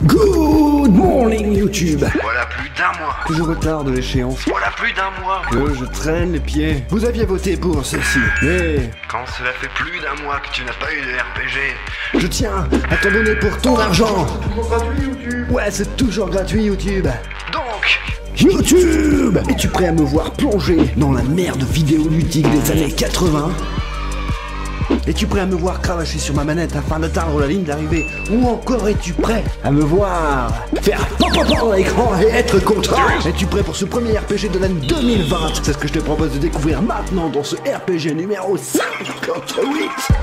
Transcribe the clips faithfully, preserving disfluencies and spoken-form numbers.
Good morning YouTube. Voilà plus d'un mois. Que je retarde l'échéance. Voilà plus d'un mois. Que je traîne les pieds. Vous aviez voté pour ceci. Mais Quand cela fait plus d'un mois que tu n'as pas eu de R P G. je tiens à t'en donner pour ton argent. Toujours gratuit YouTube. Ouais, c'est toujours gratuit YouTube. Donc, YouTube! Es-tu prêt à me voir plonger dans la merde vidéoludique des années quatre-vingts? Es-tu prêt à me voir cravacher sur ma manette afin d'atteindre la ligne d'arrivée? Ou encore es-tu prêt à me voir faire pop pop dans l'écran et être content? Es-tu prêt pour ce premier R P G de l'année deux mille vingt? C'est ce que je te propose de découvrir maintenant dans ce R P G numéro cinquante-huit.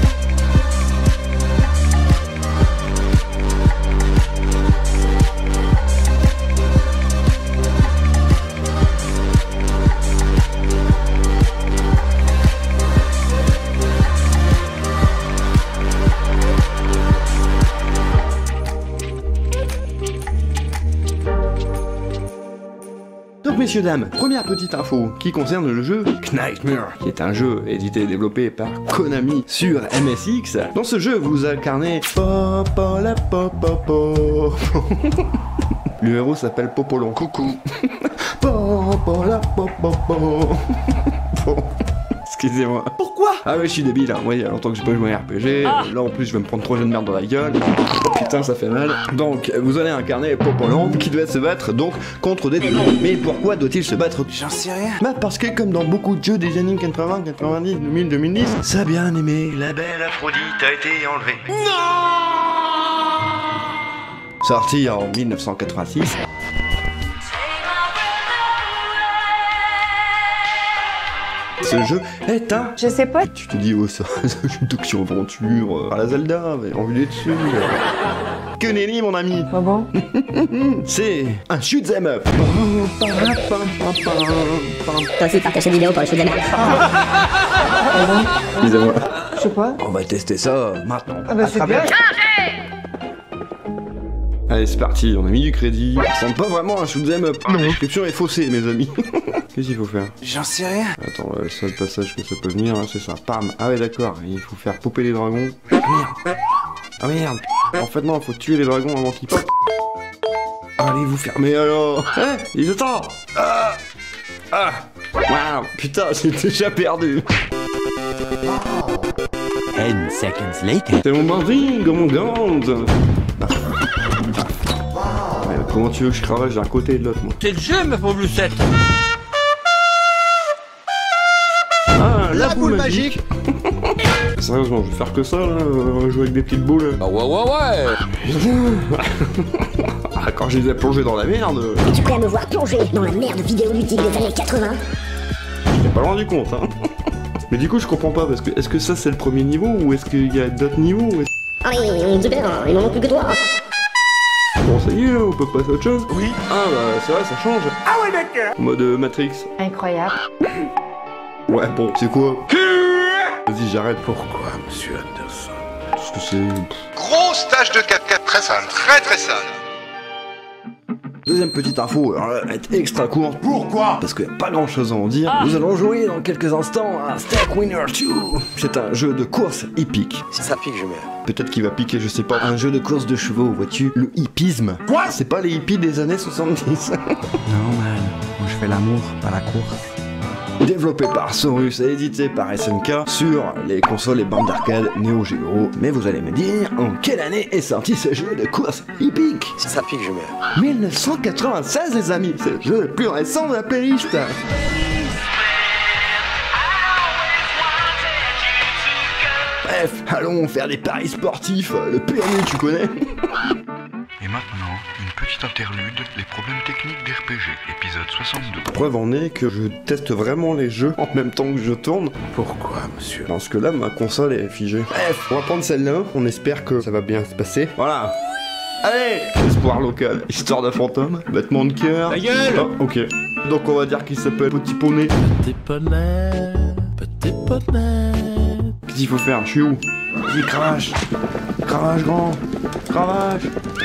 Donc messieurs dames, première petite info qui concerne le jeu Knightmare, qui est un jeu édité et développé par Konami sur M S X. Dans ce jeu, vous incarnez Popo la Popopo. Le héros s'appelle Popolon. Coucou. Popo la Popopo. Bon. Excusez-moi. Pourquoi? Ah ouais, je suis débile, hein. Moi, il y a longtemps que j'ai pas joué à un R P G. Ah. Là, en plus, je vais me prendre trois jeux de merde dans la gueule. Oh, putain, ça fait mal. Donc, vous allez incarner Popolon, qui doit se battre, donc, contre des démons. Mais pourquoi doit-il se battre? j'en sais rien. Bah, parce que, comme dans beaucoup de jeux des années quatre-vingts, quatre-vingt-dix, deux mille, deux mille dix, ça a bien aimé. La belle Belle Aphrodite a été enlevée. sortie en mille neuf cent quatre-vingt-six. Ce jeu est un... Je sais pas. Tu te dis, oh ça, c'est une action-aventure, euh, à la Zelda, mais en vue dessus. Euh... Que nenni, mon ami. Ah bon? C'est un shoot 'em up. Toi aussi partage cette vidéo pour le shoot 'em up. Excusez-moi. Je sais pas. On va tester ça maintenant. Ah bah c'est bien. Allez, c'est parti, on a mis du crédit. Ça sent pas vraiment un shoot 'em up. La description est faussée, mes amis. Qu'est-ce qu'il faut faire? J'en sais rien. Attends, le seul passage que ça peut venir, hein, c'est ça. Pam. Ah ouais, d'accord, il faut faire popper les dragons. Ah merde. Ah merde. En fait, non, il faut tuer les dragons avant qu'ils pop. Allez, vous fermez alors. Hein? Ils attendent. Ah. Ah. Waouh. Putain, j'ai déjà perdu. Ten seconds later. C'est mon banding, mon gande. Mais comment tu veux que je cravache d'un côté et de l'autre, moi? C'est le jeu, ma pauvre Lucette. Ah, la, la boule, boule magique. Sérieusement, je vais faire que ça, là, euh, jouer avec des petites boules. Ah ouais, ouais, ouais. Ah, quand je les ai plongés dans la merde. Es-tu prêt à me voir plonger dans la merde vidéoludique des années quatre-vingts? Je t'ai pas rendu compte, hein. Mais du coup, je comprends pas, parce que est-ce que ça c'est le premier niveau, ou est-ce qu'il y a d'autres niveaux? Allez, super, il m'en manque plus que toi. Bon, ça y est, on peut passer à autre chose? Oui. Ah bah, c'est vrai, ça change. Ah ouais, d'accord. Mode euh, Matrix. Incroyable. Ouais, bon, c'est quoi? Vas-y, j'arrête. Pourquoi, monsieur Anderson? Parce que c'est... Grosse tâche de quatre quatre très sale, très très sale. Deuxième petite info, alors là, elle va être extra courte. Pourquoi? Parce qu'il n'y a pas grand chose à en dire. Nous allons jouer dans quelques instants à Stack Winner deux. C'est un jeu de course hippique. Si ça pique, je mets. Peut-être qu'il va piquer, je sais pas. Un jeu de course de chevaux, vois-tu? Le hippisme. Quoi? C'est pas les hippies des années soixante-dix. Non, man. Moi, je fais l'amour, pas la course. Développé par Saurus et édité par S N K sur les consoles et bandes d'arcade Neo Geo. Mais vous allez me dire, en quelle année est sorti ce jeu de course hippique? Si ça pique, je mets. mille neuf cent quatre-vingt-seize, les amis. C'est le jeu le plus récent de la playlist. Bref, allons faire des paris sportifs. Le P M U, tu connais? Et maintenant, une petite interlude, les problèmes techniques d'R P G, épisode soixante-deux. Preuve en est que je teste vraiment les jeux en même temps que je tourne. Pourquoi, monsieur? Parce que là, ma console est figée. Bref, on va prendre celle-là. On espère que ça va bien se passer. Voilà. Allez, espoir local, histoire de fantôme, vêtements de cœur. Ta gueule! Ah, ok. Donc on va dire qu'il s'appelle Petit Poney. Petit poney, petit poney. Qu'est-ce qu'il faut faire? Je suis où? Vas-y, cravache. Cravache grand. Cravache.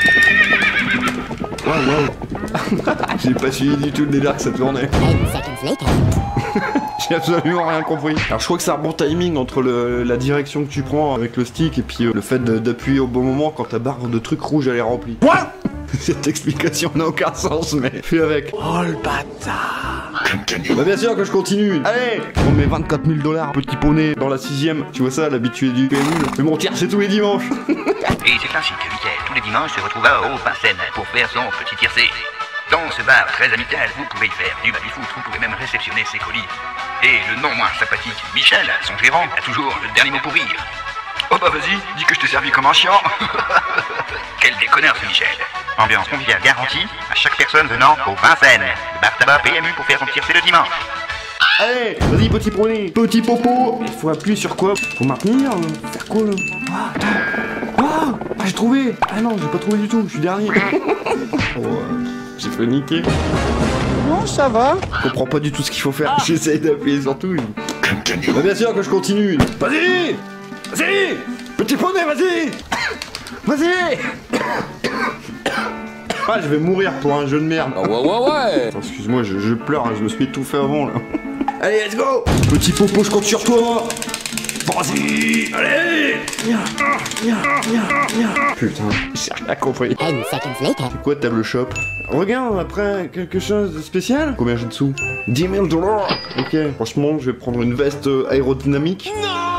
Waouh, waouh. J'ai pas suivi du tout le délire que ça tournait. Ten seconds later. J'ai absolument rien compris. Alors je crois que c'est un bon timing entre le, la direction que tu prends avec le stick et puis euh, le fait d'appuyer au bon moment quand ta barre de trucs rouges elle est remplie. Quoi? Cette explication n'a aucun sens, mais fais avec. Oh le bâtard. Bah bien sûr que je continue. Allez, on met vingt-quatre mille dollars, petit poney, dans la sixième. Tu vois ça, l'habitué du P M U. Mais mon tir, c'est tous les dimanches. Et c'est ainsi que Michael, tous les dimanches, se retrouva au Vincennes pour faire son petit tiercé. Dans ce bar très amical, vous pouvez y faire du baby-foot, vous pouvez même réceptionner ses colis. Et le non moins sympathique Michel, son gérant, a toujours le dernier mot pour rire. Oh bah vas-y, dis que je t'ai servi comme un chien. Quel déconneur ce Michel. Ambiance conviviale garantie à chaque personne venant au Vincennes. Le bar tabac P M U pour faire son tiercé le dimanche. Allez, vas-y, petit poney, petit popo. Il faut appuyer sur quoi? Faut maintenir, euh, faire quoi là? Ah, ah, ah j'ai trouvé. Ah non, j'ai pas trouvé du tout, je suis dernier. Oh, euh, j'ai fait niquer. Non, ça va. Je comprends pas du tout ce qu'il faut faire. Ah. J'essaye d'appuyer sur tout. Bah bien sûr que je continue. Vas-y, vas-y, petit poney, vas-y, vas-y. Ah, je vais mourir pour un jeu de merde. Oh, ouais, ouais, ouais. Excuse-moi, je, je pleure, hein, je me suis étouffé avant là. Allez, let's go. Petit popo, je compte sur toi. Vas-y, allez. Putain, j'ai rien compris. Ten seconds later. C'est quoi table shop? Regarde, après, quelque chose de spécial? Combien j'ai dessous? dix mille dollars. Ok, franchement, je vais prendre une veste aérodynamique.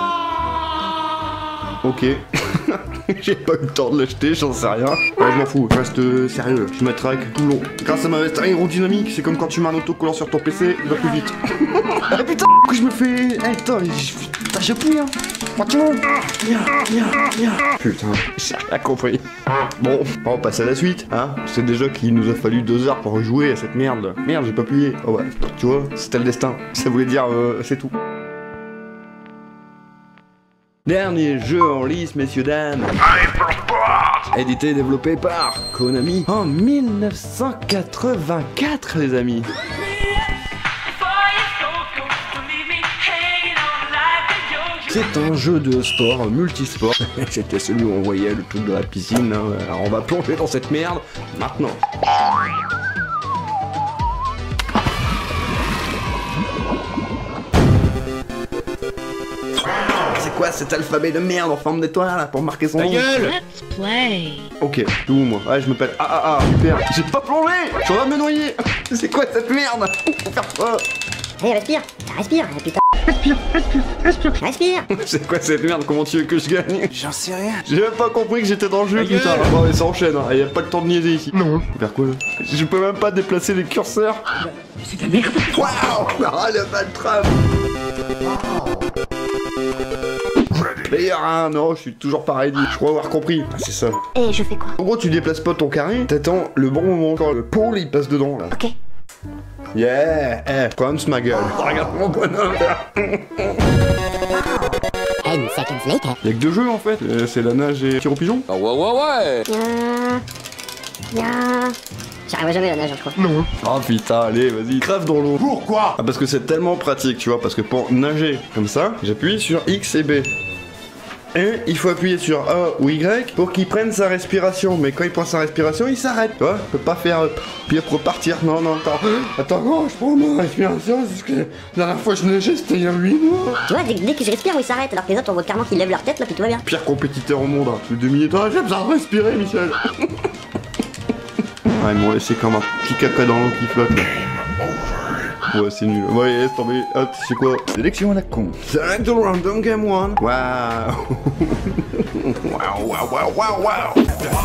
Ok. J'ai pas eu le temps de l'acheter, j'en sais rien. Ouais, je m'en fous, je reste euh, sérieux. Je me traque tout long. Grâce à ma veste aérodynamique, c'est comme quand tu mets un autocollant sur ton P C, il va plus vite. Ah putain, que je me fais. Eh, attends, putain, j'appuie, hein. Franchement. Putain, j'ai rien compris. Bon, on passe à la suite, hein. C'est déjà qu'il nous a fallu deux heures pour jouer à cette merde. Merde, j'ai pas appuyé. Oh ouais, tu vois, c'était le destin. Ça voulait dire, euh, c'est tout. Dernier jeu en lice, messieurs dames. Édité et développé par Konami en mille neuf cent quatre-vingt-quatre, les amis. C'est un jeu de sport, multisport. C'était celui où on voyait le truc de la piscine. Hein. Alors on va plonger dans cette merde maintenant. C'est quoi cet alphabet de merde en forme d'étoile là pour marquer son nom? gueule. Let's play. Ok, tout moi. Ouais, je me pète. Ah ah ah, super. J'ai pas plongé. Je suis en train de me noyer. C'est quoi cette merde? Faut faire quoi? Allez, respire. Respire, putain. Respire, respire, respire. Respire. C'est quoi cette merde? Comment tu veux que je gagne? J'en sais rien. J'ai même pas compris que j'étais dans le jeu, putain. Bon, mais ça enchaîne, hein. Y a pas le temps de niaiser ici. Non. Vers quoi là? Je peux même pas déplacer les curseurs. C'est de la merde. Waouh. Ah, le Valtram. D'ailleurs, hein, non, je suis toujours pareil dit. Je crois avoir compris. Ah, c'est ça. Et je fais quoi? En gros, tu déplaces pas ton carré, t'attends le bon moment quand le pôle il passe dedans là. Ok. Yeah, eh, comme ma gueule. Regarde mon bonhomme. Ten seconds later. Y'a que deux jeux en fait, euh, c'est la nage et tir au pigeon. Oh, ouais, ouais, ouais. Ya. Ya. J'arriverai jamais à la nage, je crois. Non. Oh putain, allez, vas-y, crève dans l'eau. Pourquoi? Ah, parce que c'est tellement pratique, tu vois, parce que pour nager comme ça, j'appuie sur X et B. Et il faut appuyer sur A ou Y pour qu'il prenne sa respiration. Mais quand il prend sa respiration, il s'arrête. Tu vois, il peut pas faire euh, puis repartir. Non, non, attends. Attends, oh, je prends ma respiration. Parce que la dernière fois que je nageais, c'était il y a huit mois. Tu vois, dès, dès que je respire, il s'arrête. Alors que les autres, on voit clairement qu'ils lèvent leur tête, là, puis tout va bien. Pire compétiteur au monde, hein. Plus de deux minutes. Ah, j'ai besoin de respirer, Michel. Ouais, ils m'ont laissé comme un petit caca dans l'eau qui flotte. Là. Ouais, c'est nul. Ouais, laisse tomber. Ah, tu sais quoi? Sélection à la con. Select the random game one. Waouh. Waouh, waouh, waouh, waouh, waouh.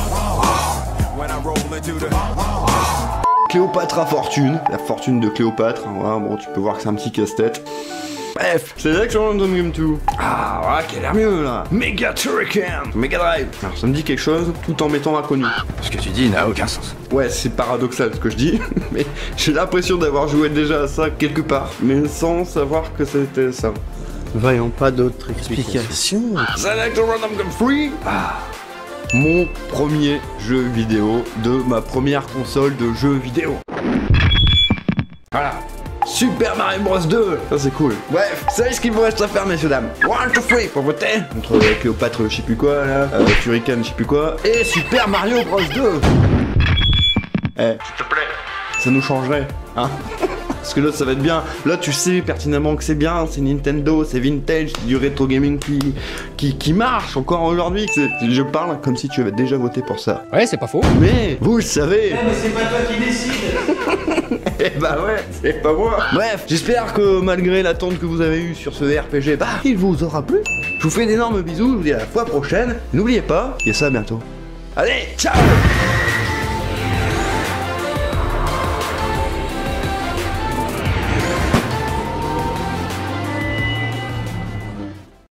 Cléopâtre à fortune. La fortune de Cléopâtre. Ouais, bon, tu peux voir que c'est un petit casse-tête. Bref, Selection Random Game deux. Ah, voilà, qui a l'air mieux là. Mega Turrican, Mega Drive. Alors, ça me dit quelque chose tout en m'étant inconnu. Ce que tu dis n'a aucun sens. Ouais, c'est paradoxal ce que je dis, mais j'ai l'impression d'avoir joué déjà à ça quelque part, mais sans savoir que c'était ça. Voyons pas d'autres explications. Select Random Game trois. Ah, mon premier jeu vidéo de ma première console de jeux vidéo. Voilà. Super Mario Bros deux. Ça c'est cool. Bref, c'est ce qu'il vous reste à faire, messieurs dames. One, two, three pour voter. Entre Cléopâtre je sais plus quoi là, euh, Turrican je sais plus quoi, et Super Mario Bros deux. Eh, s'il te plaît. Ça nous changerait, hein. parce que là ça va être bien. Là tu sais pertinemment que c'est bien, c'est Nintendo, c'est vintage, c'est du rétro gaming qui, qui, qui marche encore aujourd'hui. Je parle comme si tu avais déjà voté pour ça. Ouais, c'est pas faux. Mais vous le savez. Ouais, mais c'est pas toi qui décide. Eh bah ouais, c'est pas moi. Bref, j'espère que malgré l'attente que vous avez eue sur ce R P G, bah il vous aura plu. Je vous fais d'énormes bisous, je vous dis à la fois prochaine. N'oubliez pas, il y a ça bientôt. Allez, ciao.